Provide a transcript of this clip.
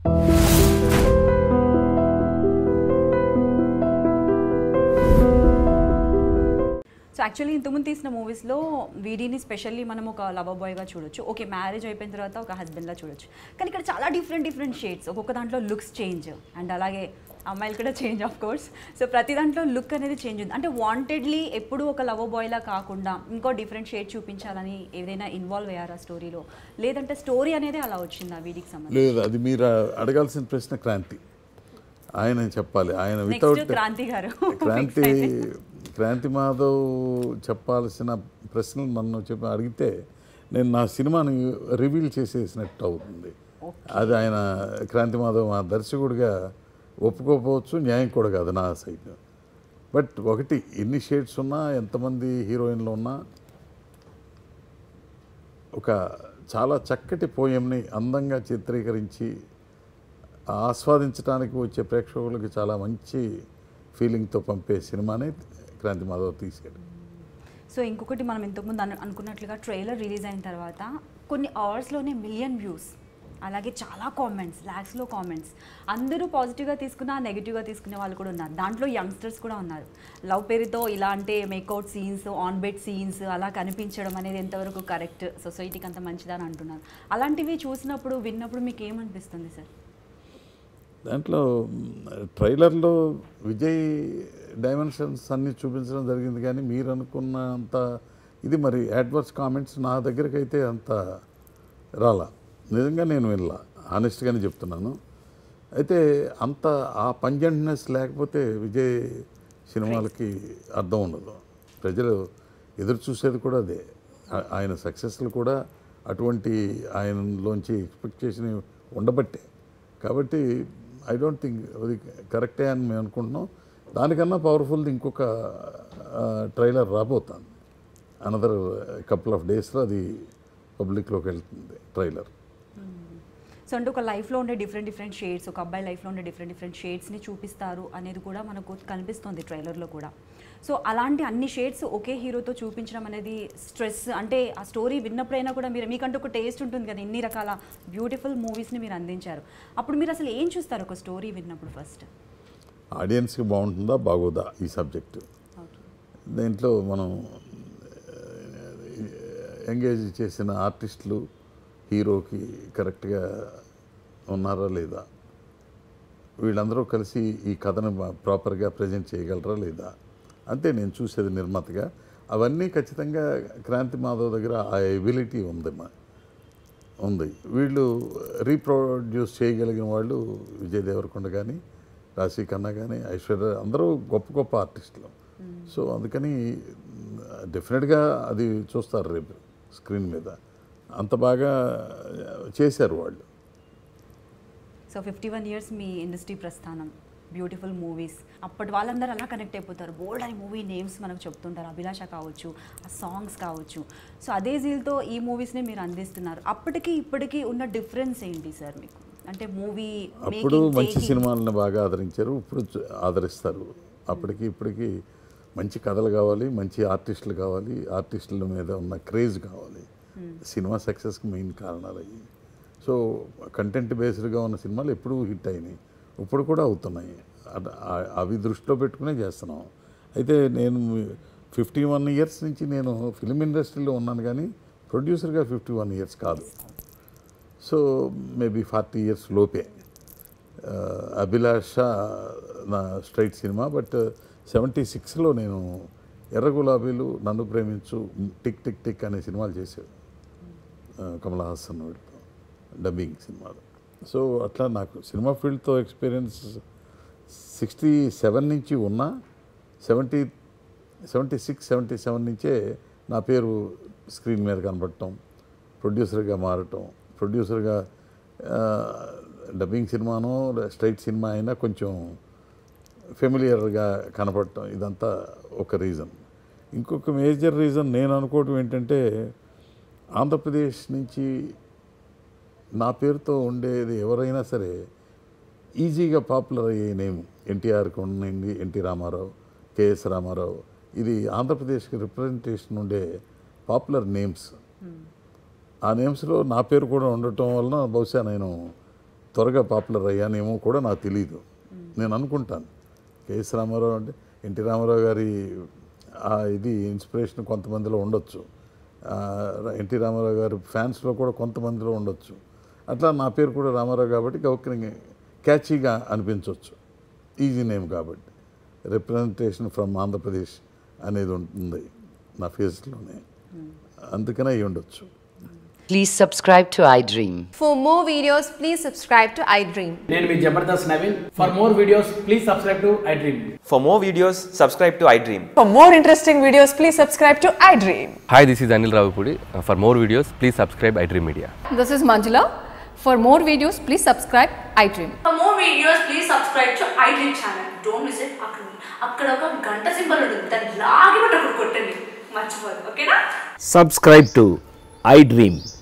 So actually ఇంతకుముందు తీసిన మూవీస్లో వీడిని స్పెషల్లీ మనం ఒక లవర్ బాయ్గా చూడొచ్చు, ఓకే మ్యారేజ్ అయిపోయిన తర్వాత ఒక హస్బెండ్లా చూడొచ్చు. కానీ ఇక్కడ చాలా డిఫరెంట్ షేడ్స్, ఒక్కొక్క దాంట్లో లుక్స్ చేంజ్ అండ్ అలాగే అమ్మాయిలు కూడా చేంజ్ ఆఫ్ కోర్స్. సో ప్రతి దాంట్లో లుక్ అనేది చేంజ్ ఉంది. అంటే వాంటెడ్లీ ఎప్పుడు ఒక లవర్ బాయ్లా కాకుండా ఇంకో డిఫరెంట్ షేడ్ చూపించాలని ఏదైనా ఇన్వాల్వ్ అయ్యారా స్టోరీలో, లేదంటే స్టోరీ అనేది అలా వచ్చిందా వీడికి సంబంధించి? లేదు, అది మీరు అడగాల్సిన ప్రశ్న క్రాంతి, ఆయన చెప్పాలి. ఆయన వితౌట్ క్రాంతి మాధవ్ చెప్పాల్సిన ప్రశ్నలు నన్ను అడిగితే నేను నా సినిమాని రివీల్ చేసేసినట్టు అవుతుంది. అది ఆయన క్రాంతి మాధవ్ మా దర్శకుడిగా ఒప్పుకోకపోవచ్చు, న్యాయం కూడా కాదు నా సైడ్. బట్ ఒకటి, ఎన్ని షేడ్స్ ఉన్నా, ఎంతమంది హీరోయిన్లు ఉన్నా, ఒక చాలా చక్కటి పోయంని అందంగా చిత్రీకరించి ఆస్వాదించడానికి వచ్చే ప్రేక్షకులకి చాలా మంచి ఫీలింగ్తో పంపే సినిమాని క్రాంతి మాధవ్ తీసాడు. సో ఇంకొకటి, మనం ఇంతకుముందు అనుకున్నట్లుగా ట్రైలర్ రిలీజ్ అయిన తర్వాత కొన్ని అవర్స్లోనే 1 million వ్యూస్, అలాగే చాలా కామెంట్స్, ల్యాక్స్లో కామెంట్స్. అందరూ పాజిటివ్గా తీసుకున్నా, నెగిటివ్గా తీసుకునే వాళ్ళు కూడా ఉన్నారు. దాంట్లో యంగ్స్టర్స్ కూడా ఉన్నారు. లవ్ పేరుతో ఇలా అంటే make out scenes, on bed scenes అలా కనిపించడం అనేది ఎంతవరకు కరెక్ట్, సొసైటీకి అంత మంచిదని అంటున్నారు. అలాంటివి చూసినప్పుడు, విన్నప్పుడు మీకు ఏమనిపిస్తుంది సార్? దాంట్లో ట్రైలర్లో విజయ్ డైమెన్షన్స్ అన్నీ చూపించడం జరిగింది, కానీ మీరు అనుకున్నంత ఇది మరి అడ్వర్స్ కామెంట్స్ నా దగ్గరికి అయితే అంత రాలా. నిజంగా నేను వినలా, ఆనెస్ట్గానే చెప్తున్నాను. అయితే అంత ఆ పంజెంట్నెస్ లేకపోతే విజయ్ సినిమాలకి అర్థం ఉండదు. ప్రజలు ఎదురు చూసేది కూడా అదే. ఆయన సక్సెస్లు కూడా అటువంటి ఆయనలోంచి ఎక్స్పెక్టేషన్ ఉండబట్టే. కాబట్టి ఐ డోంట్ థింక్ అది కరెక్టే అని మేము అనుకుంటున్నాం. దానికన్నా పవర్ఫుల్ది ఇంకొక ట్రైలర్ రాబోతుంది. అనదర్ కపుల్ ఆఫ్ డేస్లో అది పబ్లిక్లోకి వెళ్తుంది ట్రైలర్. సో అంటే ఒక లైఫ్లో ఉండే డిఫరెంట్ షేడ్స్, ఒక అబ్బాయి లైఫ్లో ఉండే డిఫరెంట్ షేడ్స్ని చూపిస్తారు అనేది కూడా మనకు కనిపిస్తుంది ట్రైలర్లో కూడా. సో అలాంటి అన్ని షేడ్స్ ఒకే హీరోతో చూపించడం అనేది స్ట్రెస్, అంటే ఆ స్టోరీ విన్నప్పుడైనా కూడా మీకంటూ ఒక టేస్ట్ ఉంటుంది కదా, ఇన్ని రకాల బ్యూటిఫుల్ మూవీస్ని మీరు అందించారు. అప్పుడు మీరు అసలు ఏం చూస్తారు ఒక స్టోరీ విన్నప్పుడు? ఫస్ట్ ఆడియన్స్కి బాగుంటుందా బాగోదా ఈ సబ్జెక్టు. దీంట్లో మనం ఎంగేజ్ చేసిన ఆర్టిస్టులు హీరోకి కరెక్ట్గా ఉన్నారా లేదా, వీళ్ళందరూ కలిసి ఈ కథను ప్రాపర్గా ప్రజెంట్ చేయగలరా లేదా, అంతే నేను చూసేది నిర్మాతగా. అవన్నీ ఖచ్చితంగా క్రాంతి మాధవ్ దగ్గర ఆ ఎబిలిటీ ఉంది. వీళ్ళు రీప్రొడ్యూస్ చేయగలిగిన వాళ్ళు విజయ్ దేవరకొండ కానీ, రాశి ఖన్నా కానీ, ఐశ్వర్య, అందరూ గొప్ప ఆర్టిస్టులు. సో అందుకని డెఫినెట్గా అది చూస్తారు రేపు స్క్రీన్ మీద. అంత బాగా చేశారు వాళ్ళు. సో 51 years మీ ఇండస్ట్రీ ప్రస్థానం, బ్యూటిఫుల్ మూవీస్, అప్పటి వాళ్ళందరూ అలా కనెక్ట్ అయిపోతారు. బోల్డ్ అని మూవీ నేమ్స్ మనకు చెప్తుంటారు, అభిలాష కావచ్చు, ఆ సాంగ్స్ కావచ్చు. సో అదే జీల్తో ఈ మూవీస్ని మీరు అందిస్తున్నారు. అప్పటికి ఇప్పటికీ ఉన్న డిఫరెన్స్ ఏంటి సార్ మీకు? అంటే మూవీ అప్పుడు మంచి సినిమాలను బాగా ఆదరించారు, ఇప్పుడు ఆదరిస్తారు. అప్పటికి ఇప్పటికి మంచి కథలు కావాలి, మంచి ఆర్టిస్టులు కావాలి, ఆర్టిస్టుల మీద ఉన్న క్రేజ్ కావాలి. సినిమా సక్సెస్కి మెయిన్ కారణాలు అయ్యి. సో కంటెంట్ బేస్డ్గా ఉన్న సినిమాలు ఎప్పుడూ హిట్ అయినాయి, ఇప్పుడు కూడా అవుతున్నాయి. అవి దృష్టిలో పెట్టుకునే చేస్తున్నాం. అయితే నేను 51 years నుంచి నేను ఫిలిం ఇండస్ట్రీలో ఉన్నాను, కానీ ప్రొడ్యూసర్గా 51 years కాదు. సో మేబీ 40 years లోపే. అభిలాష నా స్ట్రైట్ సినిమా. బట్ 76లో నేను ఎర్ర గులాబీలు, నన్ను ప్రేమించు, టిక్ టిక్ టిక్ అనే సినిమాలు చేశాడు కమల్ హాసన్ వీడితో, డబ్బింగ్ సినిమాలు. సో అట్లా నాకు సినిమా ఫీల్డ్తో ఎక్స్పీరియన్స్ 67 నుంచి ఉన్నా, 76, 77 నుంచే నా పేరు స్క్రీన్ మీద కనపడటం, ప్రొడ్యూసర్గా మారటం. ప్రొడ్యూసర్గా డబ్బింగ్ సినిమానో స్ట్రైట్ సినిమా అయినా కొంచెం ఫెమిలియర్గా కనపడటం, ఇదంతా ఒక రీజన్. ఇంకొక మేజర్ రీజన్ నేను అనుకోవటం ఏంటంటే, ఆంధ్రప్రదేశ్ నుంచి నా పేరుతో ఉండేది ఎవరైనా సరే ఈజీగా పాపులర్ అయ్యే నేమ్ ఎన్టీఆర్కి ఉండండి, ఎన్టీ రామారావు, కేఎస్ రామారావు, ఇది ఆంధ్రప్రదేశ్కి రిప్రజెంటేషన్ ఉండే పాపులర్ నేమ్స్. ఆ నేమ్స్లో నా పేరు కూడా ఉండటం వలన బహుశా నేను త్వరగా పాపులర్ అయ్యానేమో కూడా నాకు తెలియదు. నేను అనుకుంటాను కేఎస్ రామారావు అంటే ఎన్టీ రామారావు గారి ఇది ఇన్స్పిరేషన్ కొంతమందిలో ఉండొచ్చు, ఎన్టీ రామారావు గారి ఫ్యాన్స్లో కూడా కొంతమందిలో ఉండొచ్చు. అట్లా నా పేరు కూడా రామారావు కాబట్టి గౌక్యంగా క్యాచీగా అనిపించవచ్చు, ఈజీ నేమ్ కాబట్టి. రిప్రజెంటేషన్ ఫ్రమ్ ఆంధ్రప్రదేశ్ అనేది ఉంటుంది నా ఫేస్లోనే, అందుకనే అయి ఉండొచ్చు. Please subscribe to iDream. For more videos, please subscribe to iDream. నేను మీ Jabardasth Naveen. For more videos, please subscribe to iDream. For more videos, subscribe to iDream. For more interesting videos, please subscribe to iDream. Hi, this is Anil Ravipudi. For more videos, please subscribe iDream Media. This is Manjula. For more videos, please subscribe iDream. For more videos, please subscribe to iDream channel. Don't miss it. అక్కడ ఒక గంట symbol ఉంటుంది, దాన్ని లాగి పట్టుకొని కొట్టండి, మర్చిపోదు. ఓకేనా? Subscribe to iDream.